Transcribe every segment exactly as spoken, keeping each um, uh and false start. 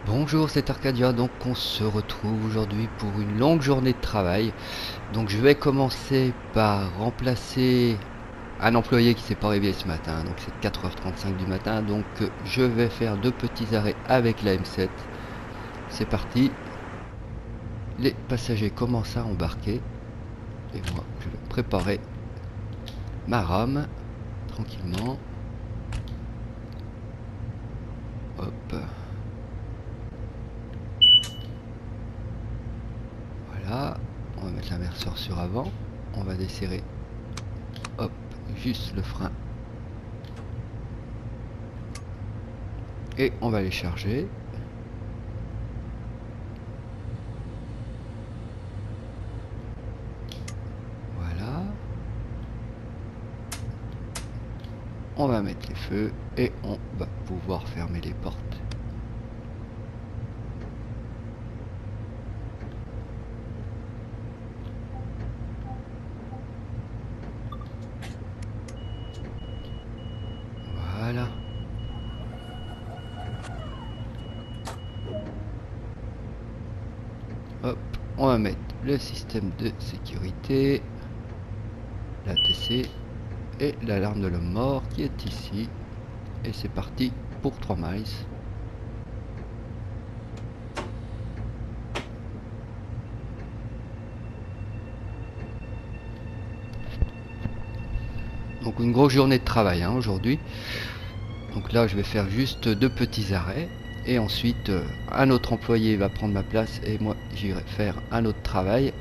Bonjour, c'est Arcadia, donc on se retrouve aujourd'hui pour une longue journée de travail. Donc je vais commencer par remplacer un employé qui s'est pas réveillé ce matin, donc c'est quatre heures trente-cinq du matin, donc euh, je vais faire deux petits arrêts avec la M sept. C'est parti, les passagers commencent à embarquer et moi je vais préparer ma rame tranquillement. Hop. Voilà, on va mettre l'inverseur sur avant, on va desserrer, hop, juste le frein et on va les charger. Voilà, on va mettre les feux et on va pouvoir fermer les portes. Voilà. Hop, on va mettre le système de sécurité, la T C et l'alarme de l'homme mort qui est ici. Et c'est parti pour trois miles. Donc une grosse journée de travail hein, aujourd'hui. Donc là je vais faire juste deux petits arrêts. Et ensuite euh, un autre employé va prendre ma place et moi j'irai faire un autre travail.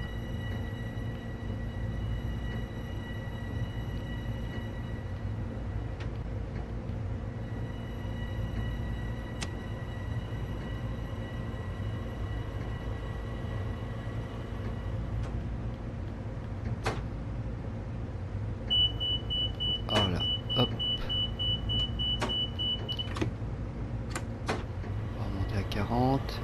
Voilà, hop. On va monter à quarante.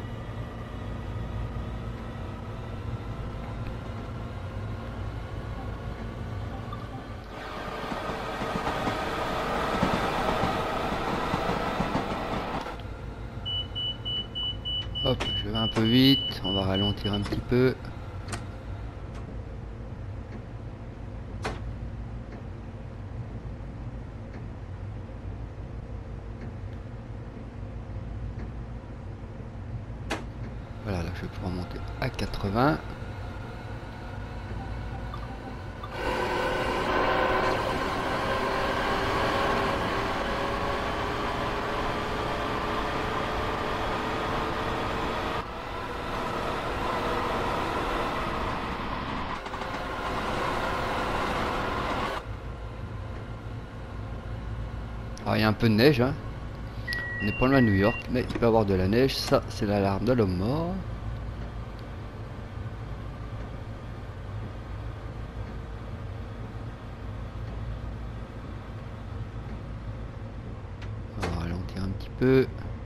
Hop, je vais un peu vite, on va ralentir un petit peu. Voilà, là je vais pouvoir monter à quatre-vingts. Alors il y a un peu de neige, hein. On n'est pas loin de New York, mais il peut y avoir de la neige. Ça, c'est l'alarme de l'homme mort. On va ralentir un petit peu.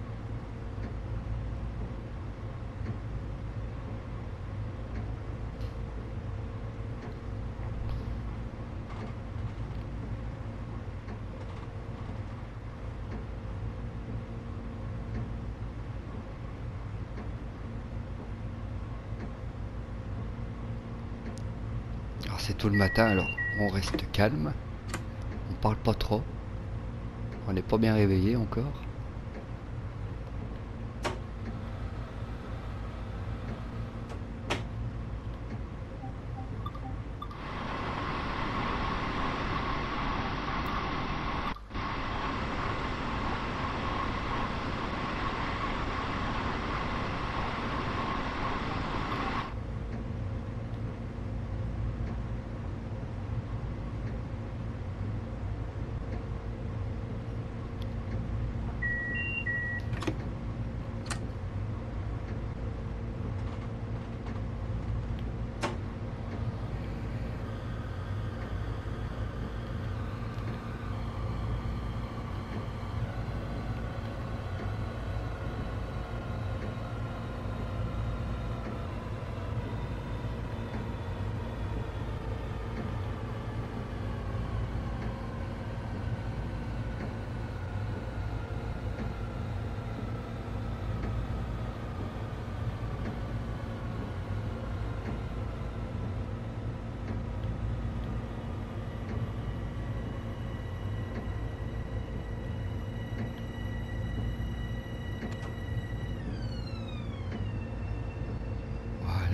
Alors c'est tôt le matin, alors on reste calme. On parle pas trop. On n'est pas bien réveillé encore.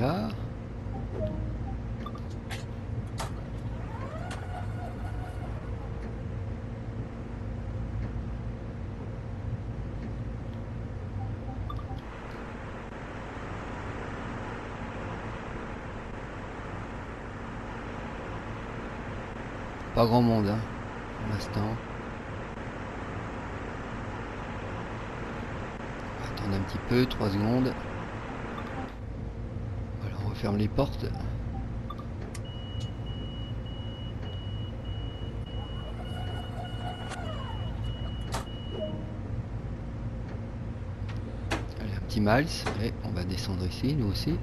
Voilà. Pas grand monde hein, pour l'instant. On va attendre un petit peu, trois secondes. Voilà, on referme les portes. Allez, un petit Miles. Et on va descendre ici, nous aussi.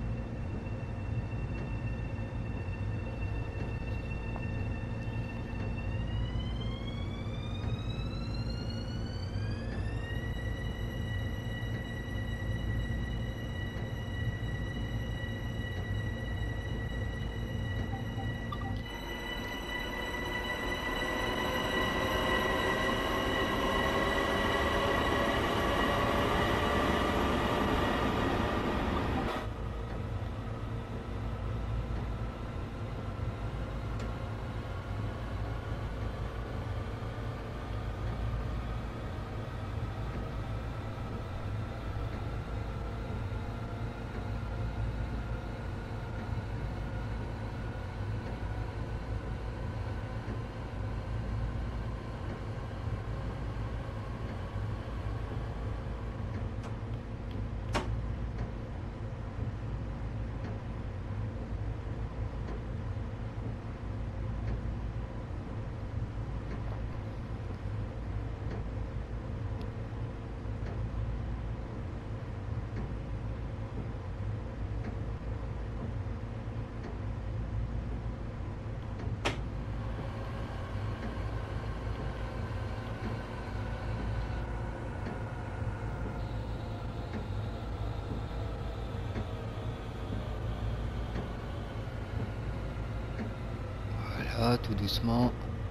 Voilà, tout doucement.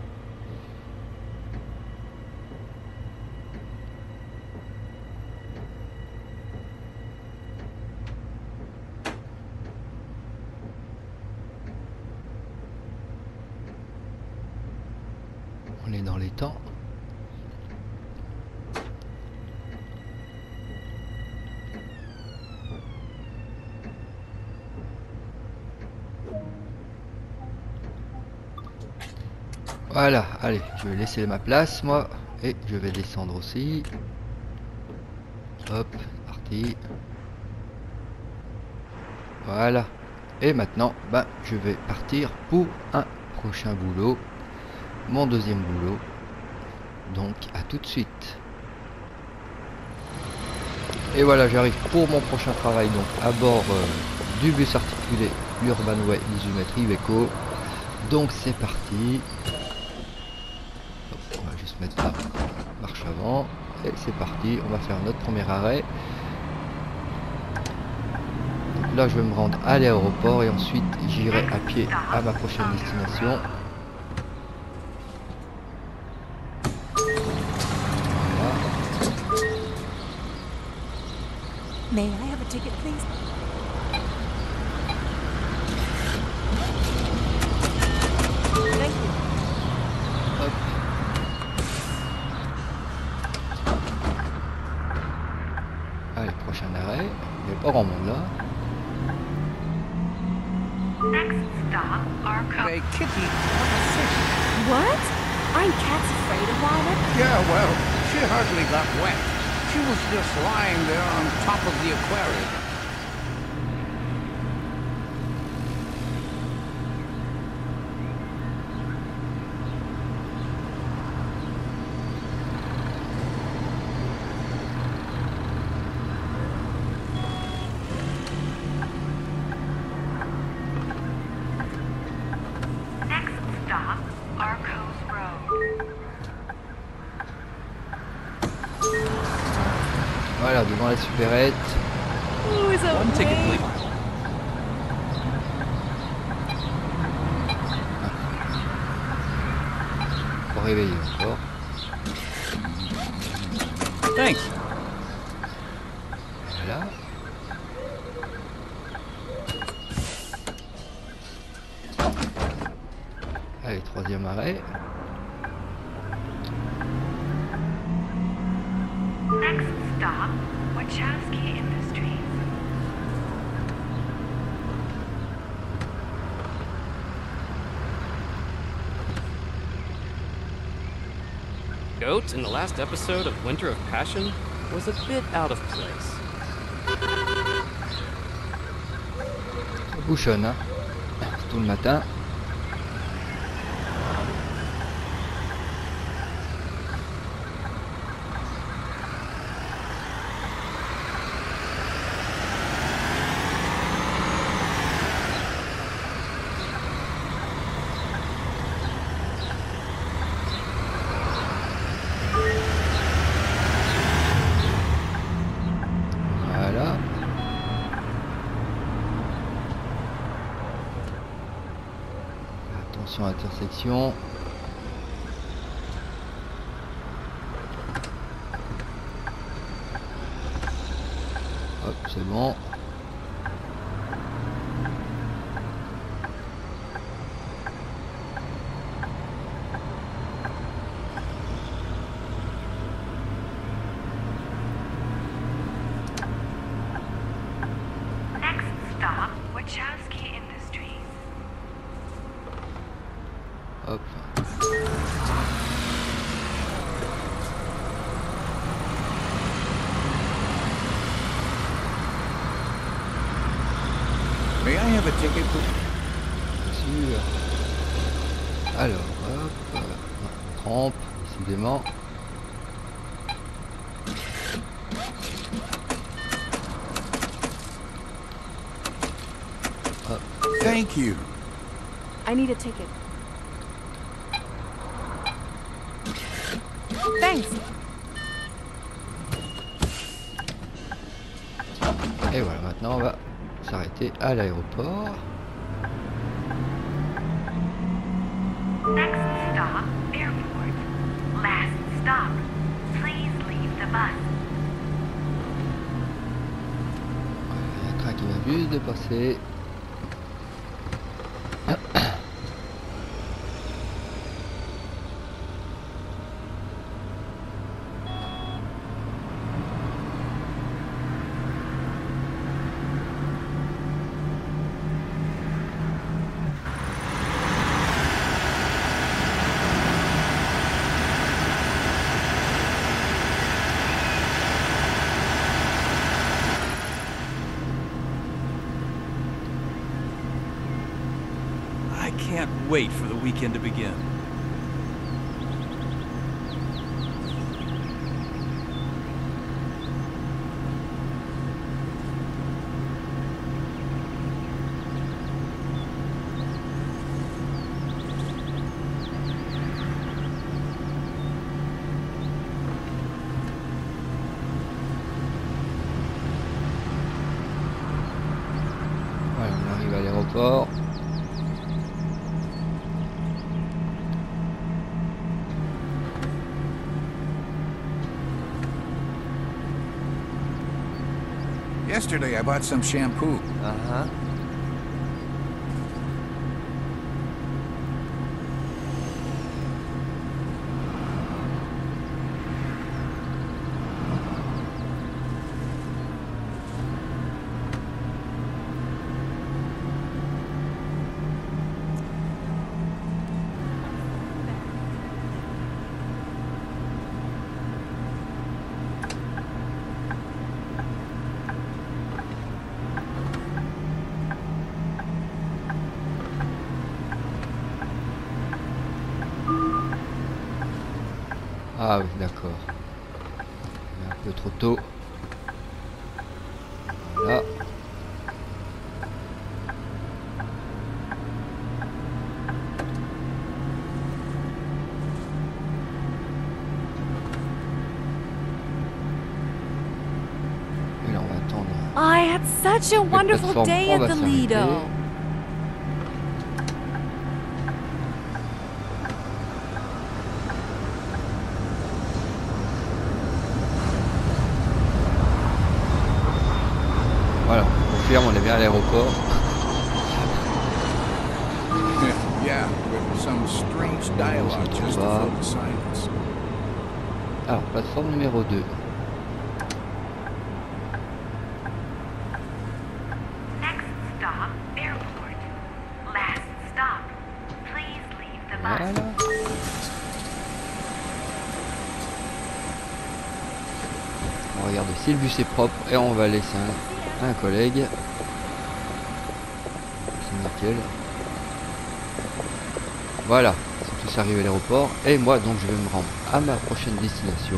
On est dans les temps. Voilà, allez, je vais laisser ma place moi et je vais descendre aussi. Hop, c'est parti. Voilà. Et maintenant, bah, je vais partir pour un prochain boulot. Mon deuxième boulot. Donc, à tout de suite. Et voilà, j'arrive pour mon prochain travail, donc à bord euh, du bus articulé Urbanway dix-huit mètres Iveco. Donc, c'est parti. On va juste mettre la marche avant. Et c'est parti, on va faire notre premier arrêt. Donc là, je vais me rendre à l'aéroport et ensuite j'irai à pied à ma prochaine destination. May I have a ticket, please? Thank you. Hop. Allez, prochain arrêt. Il n'y a pas grand monde là. Next stop, Arco. Hey, Kitty, have a fish. What? Aren't cats afraid of water? Yeah, well, she hardly got wet. She was just lying there on top of the aquarium. Next stop, Arcos Road. Voilà, devant la supérette. Ooh, is that One ticket, way? please. Faut réveiller encore. Thanks. Voilà. troisième arrêt. Next stop, Wachowski Industries. Goat in the last episode of Winter of Passion was a bit out of place. Ça bouchonne, hein. C'est tout le matin. Voilà. Attention à l'intersection. Hop, c'est bon. Next stop, Wachowski Industries. Hop. May I have a ticket, please? Sûr. Alors, hop. Trempe, décidément. Thank you. I need a ticket. Thanks. Et voilà, maintenant on va s'arrêter à l'aéroport. Next stop, airport. Last stop, please leave the bus. Il y a un train qui vient juste de passer. I can't wait for the weekend to begin. Voilà, on arrive à l'aéroport. Yesterday I bought some shampoo. Uh-huh. Ah oui, d'accord. Un peu trop tôt. Voilà. Et là, on va attendre. I had such a wonderful plateforme, day on at va the s'arrêter. Lido. Voilà, on confirme, on est bien à l'aéroport. Yeah, with some some strange dialogue just to fill the silence. Alors, plateforme numéro deux. Next stop, airport. Last stop. Please leave the bus. Voilà. On regarde si le bus est propre et on va laisser un, un collègue. C'est nickel. Voilà, c'est tous arrivé à l'aéroport. Et moi donc je vais me rendre à ma prochaine destination.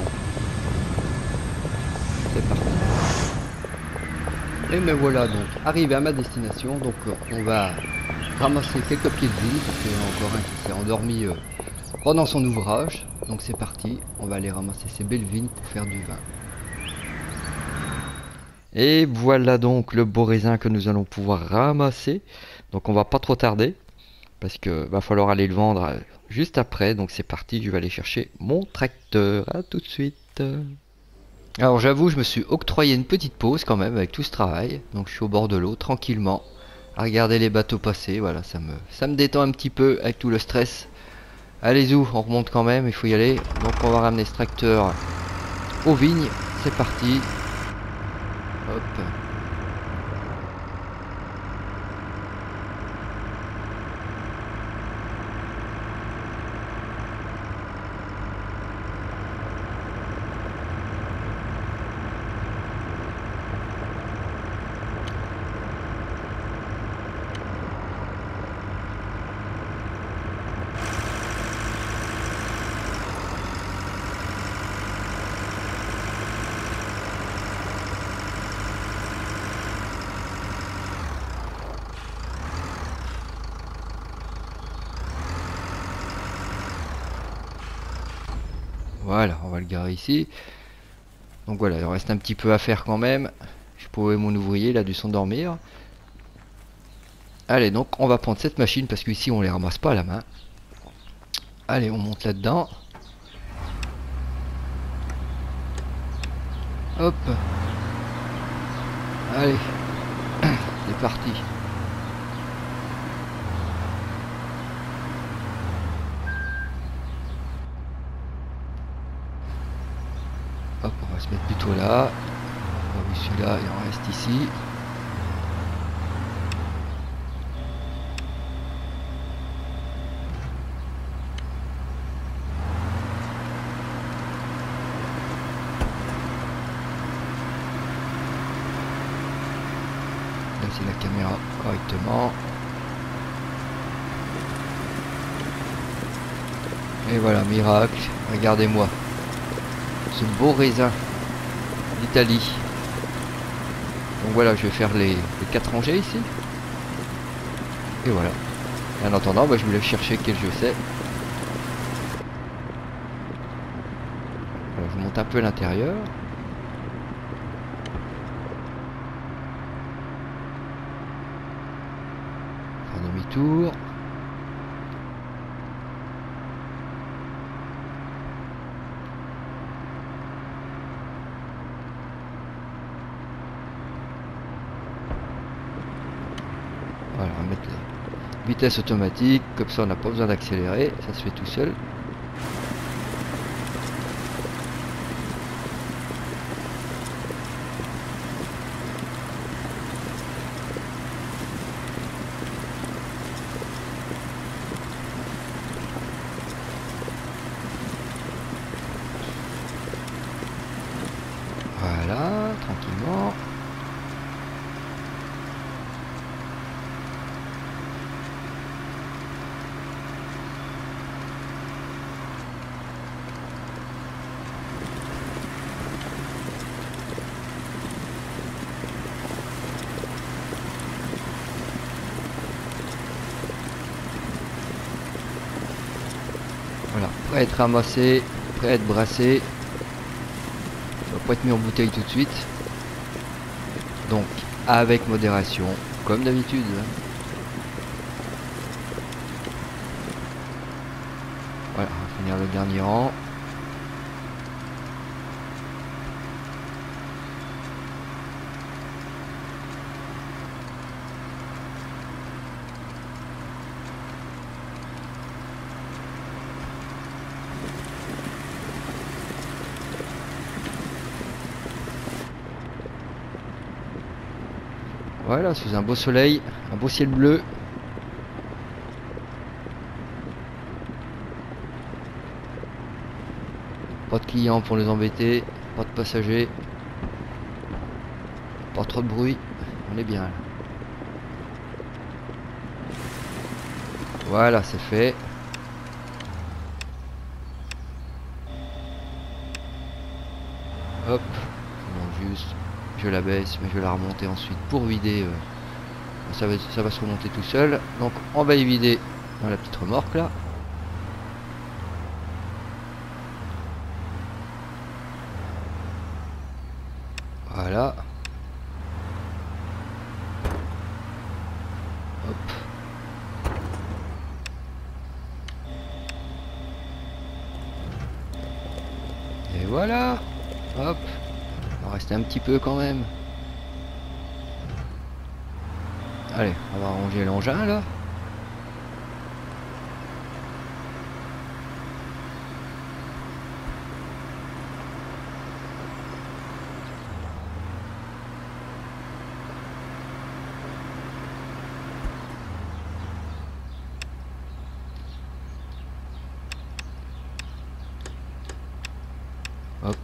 C'est parti. Et me voilà donc arrivé à ma destination. Donc euh, on va ramasser quelques pieds de vigne parce qu'il y en a encore un qui s'est endormi euh, pendant son ouvrage. Donc c'est parti, on va aller ramasser ces belles vignes pour faire du vin. Et voilà donc le beau raisin que nous allons pouvoir ramasser. Donc on va pas trop tarder parce que va falloir aller le vendre juste après. Donc c'est parti, je vais aller chercher mon tracteur. À tout de suite. Alors j'avoue, je me suis octroyé une petite pause quand même avec tout ce travail. Donc je suis au bord de l'eau tranquillement à regarder les bateaux passer. Voilà, ça me ça me détend un petit peu avec tout le stress. Allez où, on remonte quand même, il faut y aller. Donc on va ramener ce tracteur aux vignes. C'est parti. Hop. Voilà, on va le garer ici. Donc voilà, il reste un petit peu à faire quand même. Je pourrais mon ouvrier, il a dû s'endormir. Allez, donc on va prendre cette machine parce qu'ici on les ramasse pas à la main. Allez, on monte là-dedans. Hop. Allez. C'est parti. Hop, on va se mettre plutôt là. Oh, celui-là, il en reste ici. Placer la caméra correctement. Et voilà, miracle. Regardez-moi. Ce beau raisin d'Italie. Donc voilà, je vais faire les, les quatre rangées ici. Et voilà. Et en attendant, bah, je voulais chercher quel jeu c'est. Voilà, je monte un peu à l'intérieur. Faire demi-tour. Voilà, on va mettre la vitesse automatique, comme ça on n'a pas besoin d'accélérer, ça se fait tout seul. Voilà, tranquillement. Voilà, prêt à être ramassé, prêt à être brassé. Ça va pas être mis en bouteille tout de suite. Donc, avec modération, comme d'habitude. Voilà, on va finir le dernier rang. Voilà, sous un beau soleil, un beau ciel bleu. Pas de clients pour les embêter, pas de passagers. Pas trop de bruit, on est bien là. Voilà, c'est fait. Hop, bon, juste, je la baisse, mais je vais la remonter ensuite pour vider. Euh, ça, va, ça va se remonter tout seul. Donc on va y vider dans la petite remorque là. Voilà. Hop. Et voilà. Hop. On va rester un petit peu quand même. Allez, on va ranger l'engin là. Hop.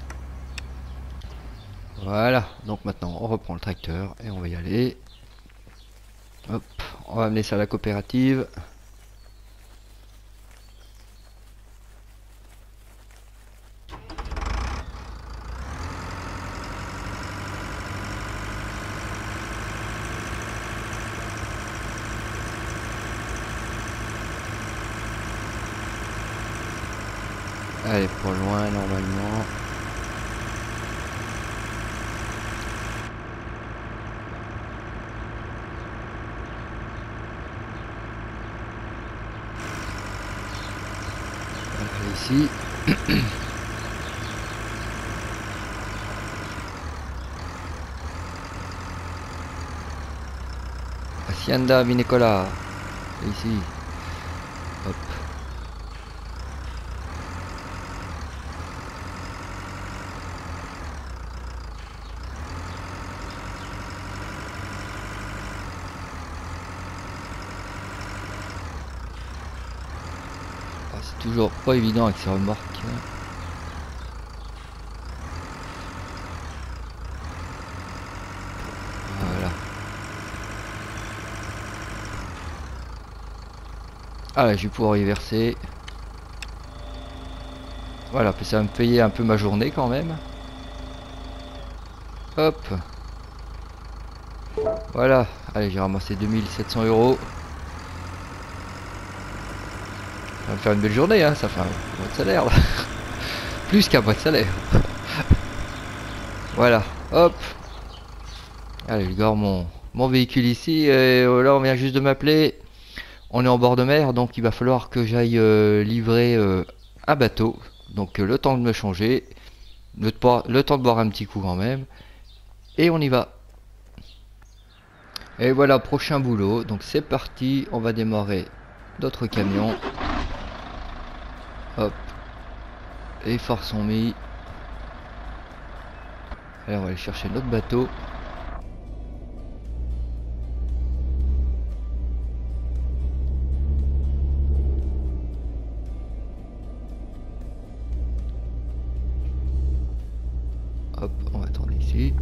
Voilà, donc maintenant on reprend le tracteur et on va y aller. Hop, on va amener ça à la coopérative. Elle est pas loin normalement. Voilà, ici. Hacienda Vinicola. Ici. Hop. C'est toujours pas évident avec ces remorques. Voilà. Ah là, je vais pouvoir y verser. Voilà, puis ça va me payer un peu ma journée quand même. Hop. Voilà. Allez, j'ai ramassé deux mille sept cents euros. Ça va me faire une belle journée, hein. Ça fait un mois de salaire là. Plus qu'un mois de salaire. Voilà, hop. Allez, je gare mon, mon véhicule ici. Et là, on vient juste de m'appeler. On est en bord de mer, donc il va falloir que j'aille euh, livrer euh, un bateau. Donc euh, le temps de me changer. Le, le temps de boire un petit coup quand même. Et on y va. Et voilà, prochain boulot. Donc c'est parti, on va démarrer d'autres camions. Hop. Les phares sont mis. Allez, on va aller chercher notre bateau. Hop, on va attendre ici.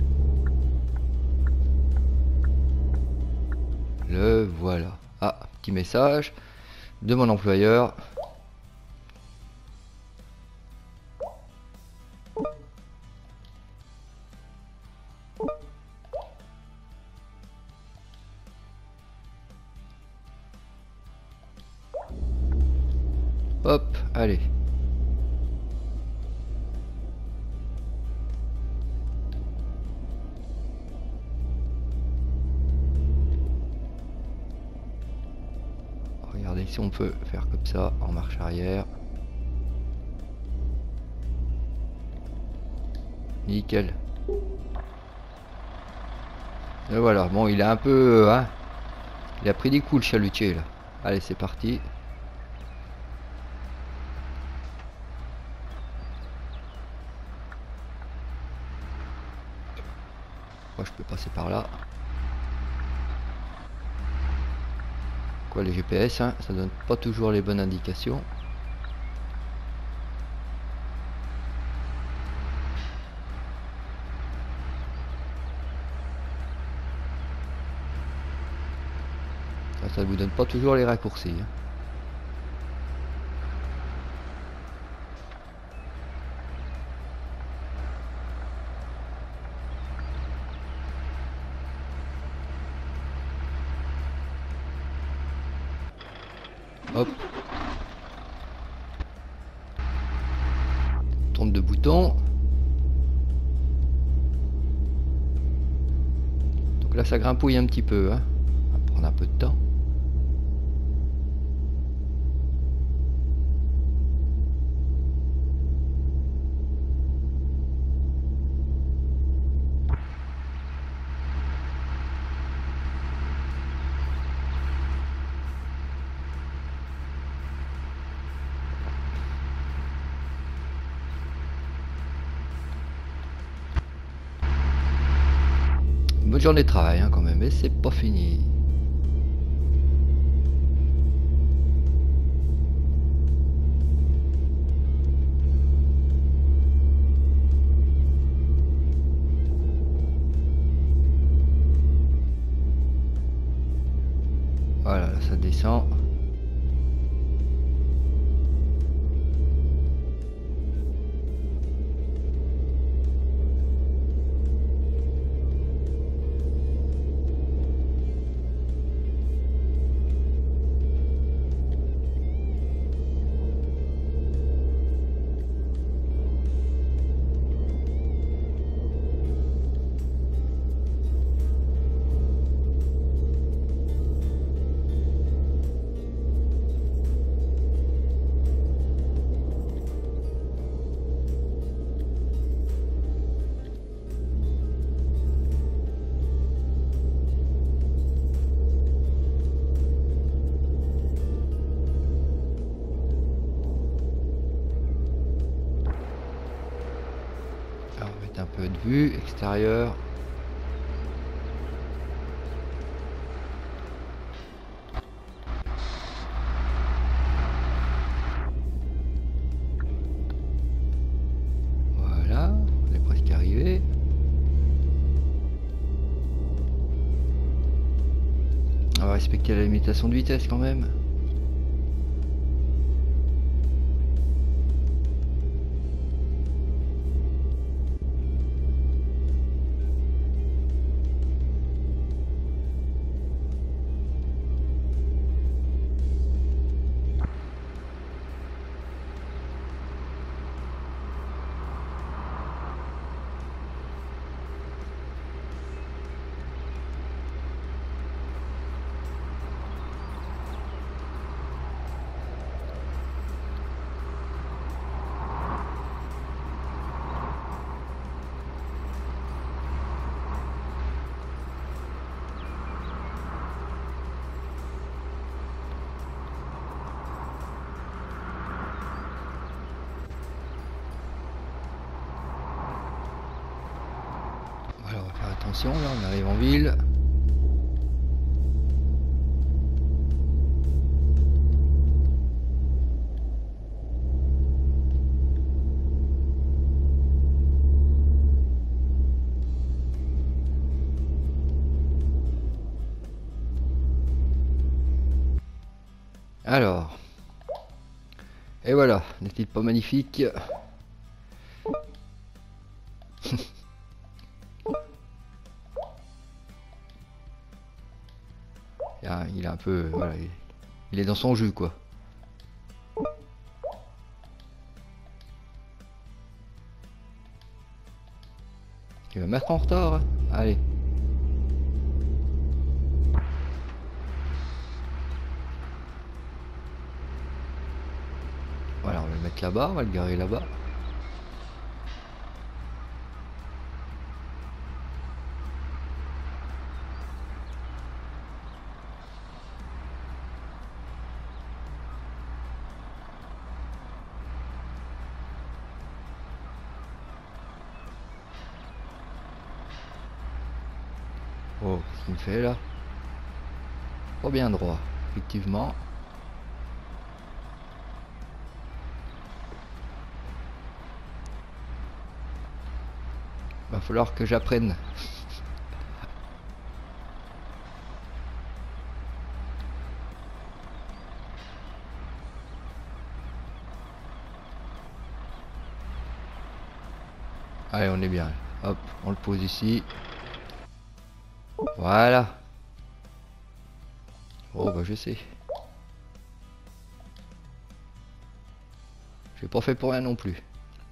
Le voilà. Ah, petit message de mon employeur. Hop, allez. Regardez si on peut faire comme ça en marche arrière. Nickel. Et voilà, bon il est un peu... Hein, il a pris des coups le chalutier là. Allez, c'est parti. Moi je peux passer par là. Quoi, les G P S, hein, ça donne pas toujours les bonnes indications. Ça, ça vous donne pas toujours les raccourcis. Hein. Hop. Tourne de boutons. Donc là ça grimpouille un petit peu. Hein. Ça va prendre un peu de temps. Bonne journée de travail hein, quand même, mais c'est pas fini. Voilà, là, ça descend. Un peu de vue extérieure. Voilà, on est presque arrivé. On va respecter la limitation de vitesse quand même. Alors on va faire attention, là on arrive en ville. Alors, et voilà, n'est-il pas magnifique? Il est un peu, voilà, il est dans son jus quoi. Il va mettre en retard, hein. Allez. Voilà, on va le mettre là-bas, on va le garer là-bas. Oh, qu'est-ce qu'il me fait là? Pas bien droit. effectivement. Va falloir que j'apprenne. Allez, on est bien. Hop, on le pose ici. Voilà. Oh bah je sais. J'ai pas fait pour rien non plus.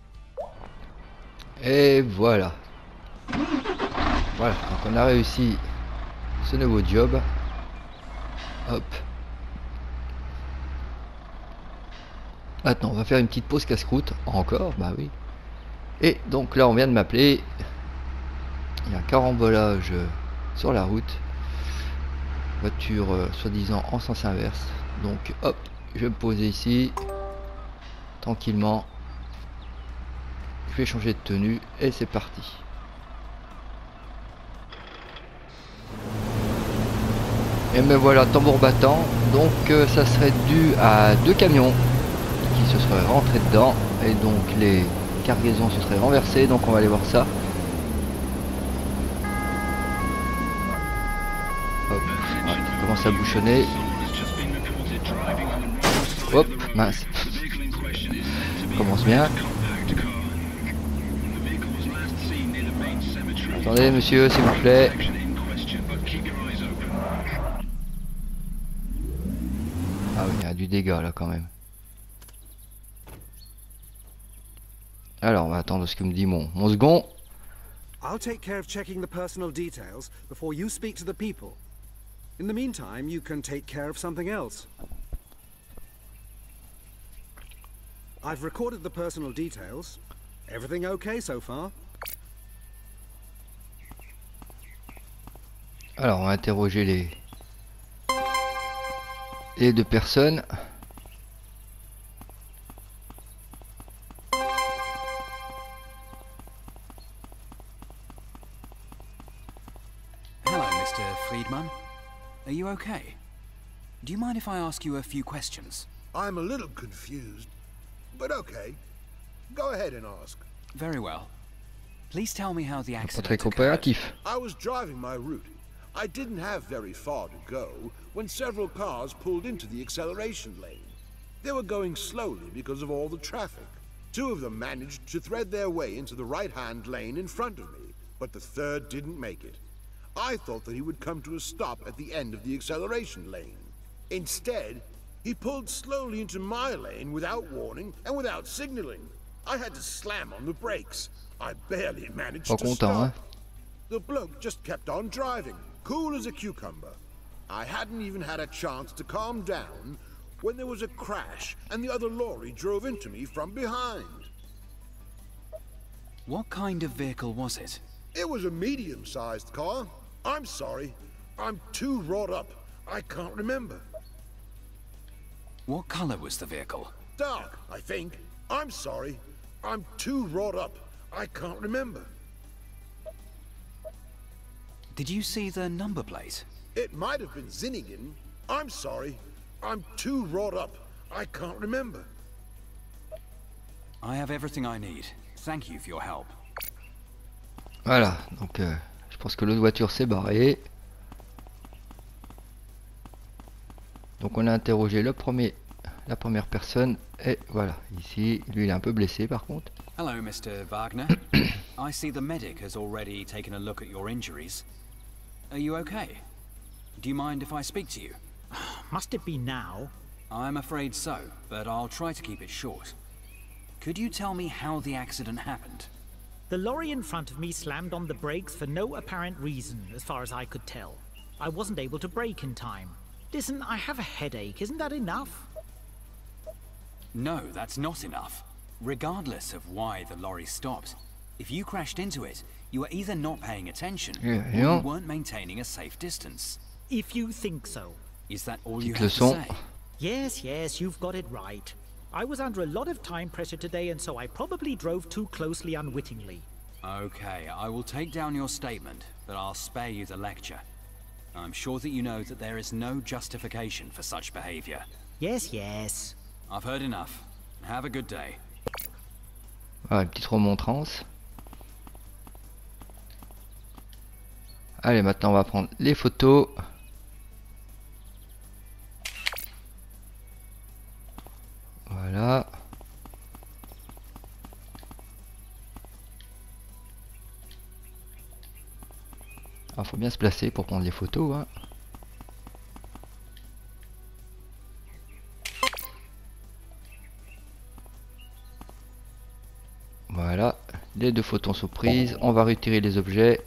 Et voilà. Voilà, donc on a réussi ce nouveau job. Hop. Maintenant, on va faire une petite pause casse-croûte. Encore, bah oui. Et donc là, on vient de m'appeler. Il y a un carambolage sur la route. Voiture euh, soi-disant en sens inverse. Donc hop, je vais me poser ici. Tranquillement. Je vais changer de tenue et c'est parti. Et me voilà, tambour battant. Donc euh, ça serait dû à deux camions qui se seraient rentrés dedans. Et donc les cargaisons se seraient renversées. Donc on va aller voir ça. Hop, voilà, ça commence à bouchonner. Hop, mince. Ça commence bien. Attendez monsieur, s'il vous plaît. Ah oui, il y a du dégât là quand même. Alors on va attendre ce que me dit mon, mon second. I'll take care of checking the personal details before you speak to the people. In the meantime, you can take care of something else. I've recorded the personal details. Everything okay so far? Alors on va interroger les les deux personnes. Hello, Mister Friedman. Are you okay? Do you mind if I ask you a few questions? I'm a little confused, but okay. Go ahead and ask. Very well. Please tell me how the Pas accident très occurred. coopératif. I was driving my route. I didn't have very far to go when several cars pulled into the acceleration lane. They were going slowly because of all the traffic. Two of them managed to thread their way into the right-hand lane in front of me, but the third didn't make it. I thought that he would come to a stop at the end of the acceleration lane. Instead, he pulled slowly into my lane without warning and without signaling. I had to slam on the brakes. I barely managed Pas to content, hein? stop. The bloke just kept on driving, cool as a cucumber. I hadn't even had a chance to calm down when there was a crash and the other lorry drove into me from behind. What kind of vehicle was it? It was a medium-sized car. I'm sorry. I'm too wrought up. I can't remember. What color was the vehicle? Dark, I think. I'm sorry. I'm too wrought up. I can't remember. Did you see the number plate? It might have been Zinnigan. I'm sorry. I'm too wrought up. I can't remember. I have everything I need. Thank you for your help. Voilà, donc euh, je pense que l'autre voiture s'est barrée. Donc on a interrogé le premier, la première personne. Et voilà, ici, lui il est un peu blessé par contre. Hello, Mister Wagner. I see the medic has already taken a look at your injuries. Are you okay? Do you mind if I speak to you? Must it be now? I'm afraid so, but I'll try to keep it short. Could you tell me how the accident happened? The lorry in front of me slammed on the brakes for no apparent reason, as far as I could tell. I wasn't able to brake in time. Listen, I have a headache. Isn't that enough? No, that's not enough. Regardless of why the lorry stopped, if you crashed into it, you were either not paying attention Yeah, or yeah. you weren't maintaining a safe distance. If you think so. Is that all you Petite have to leçon. say? Yes, yes, you've got it right. I was under a lot of time pressure today, and so I probably drove too closely unwittingly. Okay, I will take down your statement, but I'll spare you the lecture. I'm sure that you know that there is no justification for such behavior. Yes, yes. I've heard enough. Have a good day. Voilà, une petite remontrance. Allez, maintenant on va prendre les photos. Voilà. Il faut bien se placer pour prendre les photos, hein. Voilà, les deux photos sont prises. On va retirer les objets.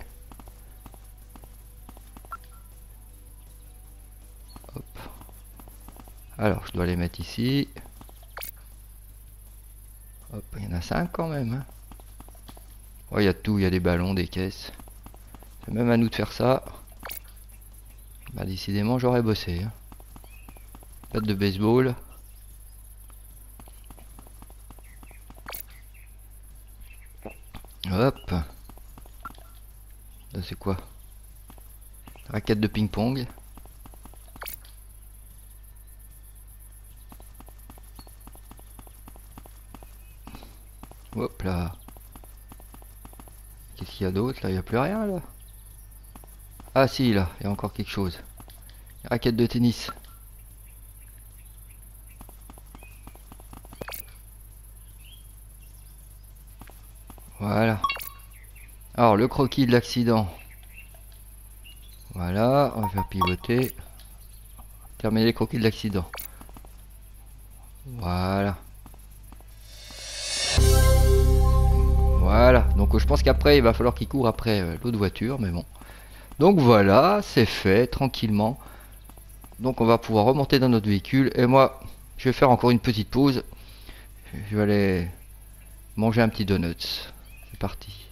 Hop. Alors, je dois les mettre ici. Hop, il y en a cinq quand même, hein. Oh, il y a tout, il y a des ballons, des caisses. C'est même à nous de faire ça. Bah, décidément, j'aurais bossé, hein. Batte de baseball. Hop. Là, c'est quoi? Raquette de ping-pong. Hop là. Qu'est-ce qu'il y a d'autre là? Il n'y a plus rien là. Ah si, là, il y a encore quelque chose. Raquette de tennis. Voilà. Alors, le croquis de l'accident. Voilà, on va faire pivoter. Terminer les croquis de l'accident. Voilà. Voilà. Donc, je pense qu'après, il va falloir qu'il court après euh, l'autre voiture, mais bon. Donc voilà, c'est fait tranquillement. Donc on va pouvoir remonter dans notre véhicule. Et moi, je vais faire encore une petite pause. Je vais aller manger un petit donut. C'est parti.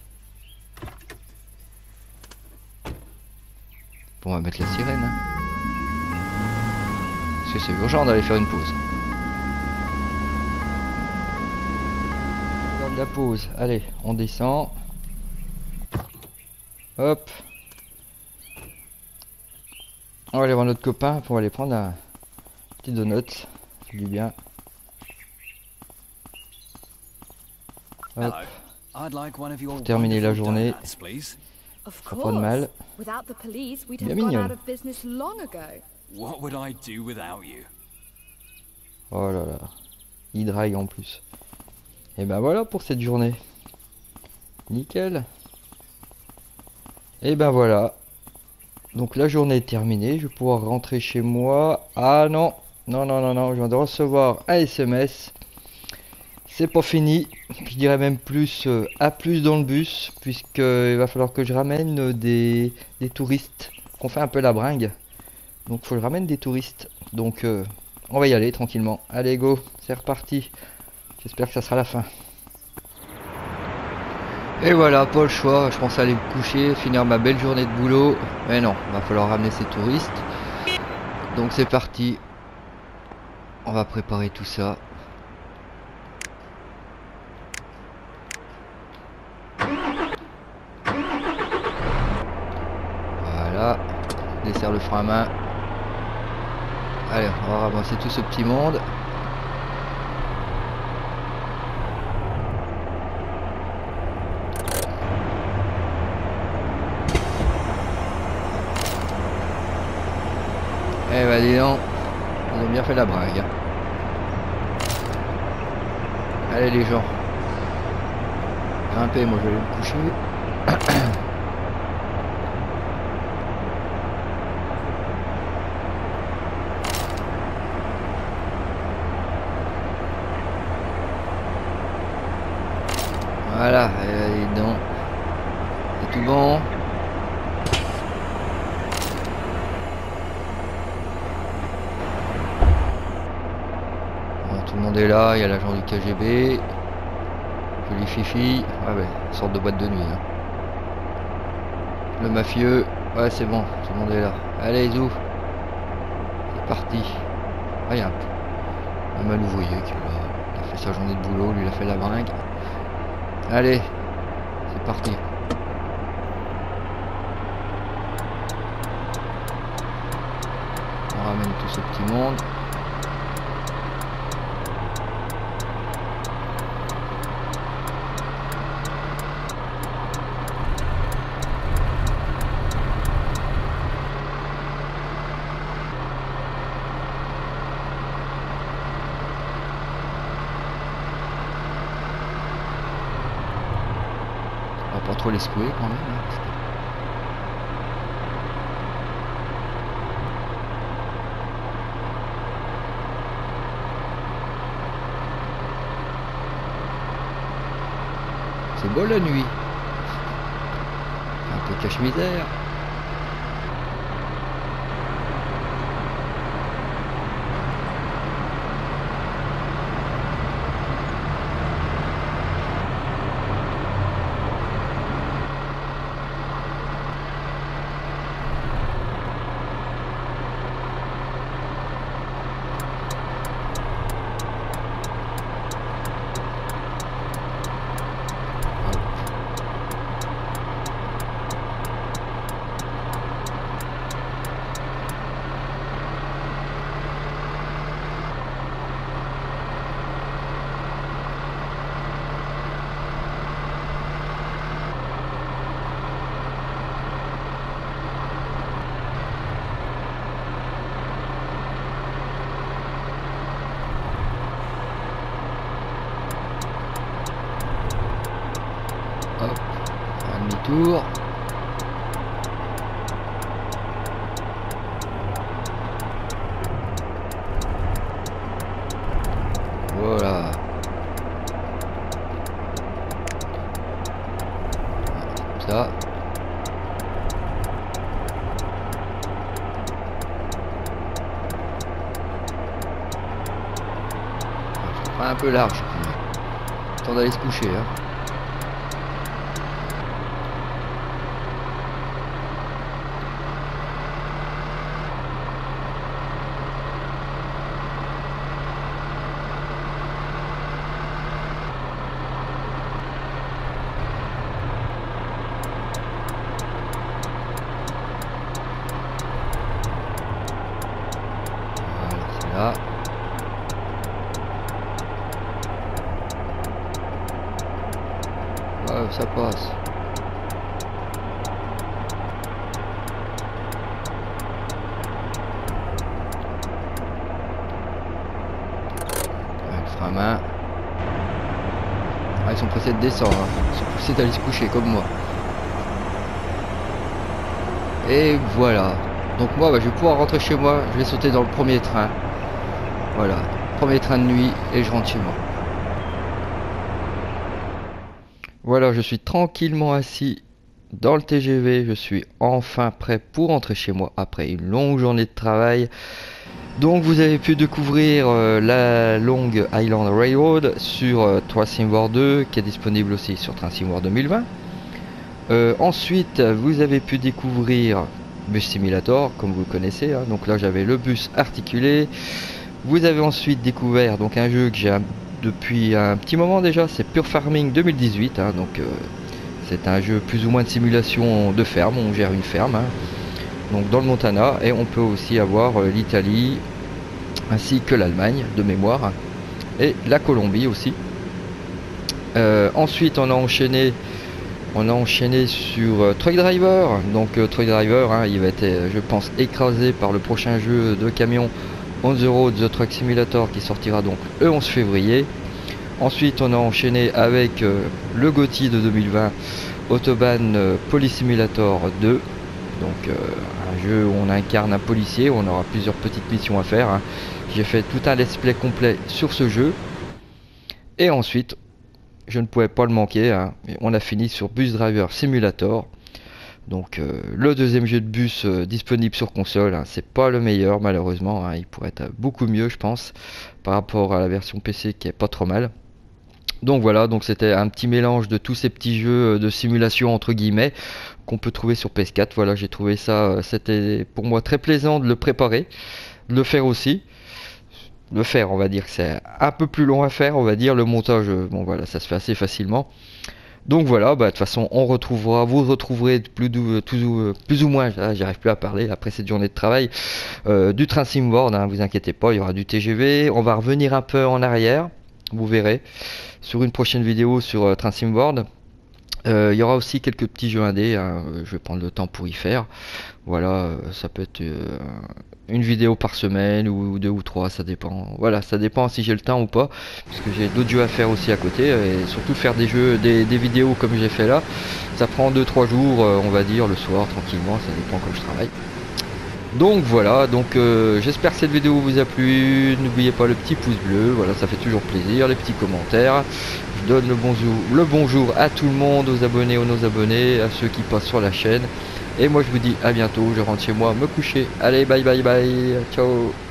Bon, on va mettre la sirène, hein. Parce que c'est urgent d'aller faire une pause. Dans de la pause. Allez, on descend. Hop. On va aller voir notre copain pour aller prendre un petit donut. C'est du bien. Hop. Pour terminer la journée. Of Pas de mal. course. Without the police, we'd Bien have gone mignonne. out of business long ago. What would I do without you? Oh là là. Il drague en plus. Et ben voilà pour cette journée. Nickel. Et ben voilà. Donc la journée est terminée. Je vais pouvoir rentrer chez moi. Ah non. Non, non, non, non. Je viens de recevoir un S M S. C'est pas fini. Je dirais même plus euh, à plus dans le bus. Puisqu'il va falloir que je ramène des, des touristes. Qu'on fait un peu la bringue. Donc faut que je ramène des touristes. Donc euh, on va y aller tranquillement. Allez go. C'est reparti. J'espère que ça sera la fin. Et voilà, pas le choix, je pensais aller me coucher, finir ma belle journée de boulot. Mais non, il va falloir ramener ces touristes. Donc c'est parti. On va préparer tout ça. Voilà. Desserre le frein à main. Allez, on va ramasser tout ce petit monde. Eh bah dis donc, ils ont bien fait la brague. Allez les gens, grimpez, moi je vais me coucher. Voilà, et dis donc, c'est tout bon. Tout le monde est là, il y a l'agent du K G B, joli fifi, ah ouais, une sorte de boîte de nuit. Hein. Le mafieux, ouais c'est bon, tout le monde est là. Allez Zou, c'est parti. Ah, il y a un, un mal ouvrier qui est là, il a fait sa journée de boulot, lui il a fait la bringue. Allez, c'est parti. qui monte. On va pas trop les secouer quand même. Hein, parce que... C'est beau la nuit. Un peu cache-misère. Hop, un demi-tour. Voilà. Ça. Je ferai un peu large. Temps d'aller se coucher. Hein. Là. Ouais, ça passe. Ouais, le frein à main. Ah, ils sont pressés de descendre. Hein. Ils sont pressés d'aller se coucher comme moi. Et voilà. Donc moi, bah, je vais pouvoir rentrer chez moi. Je vais sauter dans le premier train. Voilà, premier train de nuit et je rentre chez moi. Voilà, je suis tranquillement assis dans le T G V. Je suis enfin prêt pour rentrer chez moi après une longue journée de travail. Donc vous avez pu découvrir euh, la Long Island Railroad sur euh, Tracing War deux qui est disponible aussi sur Tracing War deux mille vingt. Euh, ensuite, vous avez pu découvrir Bus Simulator comme vous le connaissez. Hein. Donc là, j'avais le bus articulé. Vous avez ensuite découvert donc un jeu que j'ai depuis un petit moment déjà, c'est Pure Farming deux mille dix-huit, hein, donc euh, c'est un jeu plus ou moins de simulation de ferme, on gère une ferme, hein, donc dans le Montana, et on peut aussi avoir euh, l'Italie ainsi que l'Allemagne de mémoire, hein, et la Colombie aussi. Euh, ensuite on a enchaîné on a enchaîné sur euh, Truck Driver, donc euh, Truck Driver, hein, il va être euh, je pense écrasé par le prochain jeu de camion On the Road The Truck Simulator qui sortira donc le onze février. Ensuite on a enchaîné avec euh, le GOTY de deux mille vingt, Autobahn euh, Police Simulator deux, donc euh, un jeu où on incarne un policier, où on aura plusieurs petites missions à faire, hein. J'ai fait tout un let's play complet sur ce jeu. Et ensuite je ne pouvais pas le manquer, hein, on a fini sur Bus Driver Simulator. Donc euh, le deuxième jeu de bus euh, disponible sur console, hein, c'est pas le meilleur malheureusement, hein, il pourrait être beaucoup mieux je pense par rapport à la version P C qui est pas trop mal. Donc voilà, donc c'était un petit mélange de tous ces petits jeux de simulation entre guillemets qu'on peut trouver sur P S quatre. Voilà, j'ai trouvé ça, euh, c'était pour moi très plaisant de le préparer, de le faire aussi. Le faire, on va dire que c'est un peu plus long à faire, on va dire, le montage, euh, bon voilà, ça se fait assez facilement. Donc voilà, bah, de toute façon on retrouvera, vous retrouverez plus, dou, tout, plus ou moins, ah, j'arrive plus à parler après cette journée de travail, euh, du train SimWorld, hein, vous inquiétez pas, il y aura du T G V, on va revenir un peu en arrière, vous verrez, sur une prochaine vidéo sur euh, train SimWorld. Euh, il y aura aussi quelques petits jeux indés, hein, je vais prendre le temps pour y faire. Voilà, euh, ça peut être euh, une vidéo par semaine ou deux ou trois, ça dépend. Voilà, ça dépend si j'ai le temps ou pas, parce que j'ai d'autres jeux à faire aussi à côté, et surtout faire des jeux, des, des vidéos comme j'ai fait là, ça prend deux trois jours, euh, on va dire, le soir tranquillement, ça dépend quand je travaille. Donc voilà, donc euh, j'espère que cette vidéo vous a plu, n'oubliez pas le petit pouce bleu, voilà, ça fait toujours plaisir, les petits commentaires. Je donne le bonjour, le bonjour à tout le monde, aux abonnés, aux non-abonnés, à ceux qui passent sur la chaîne. Et moi je vous dis à bientôt, je rentre chez moi me coucher. Allez, bye bye bye, ciao.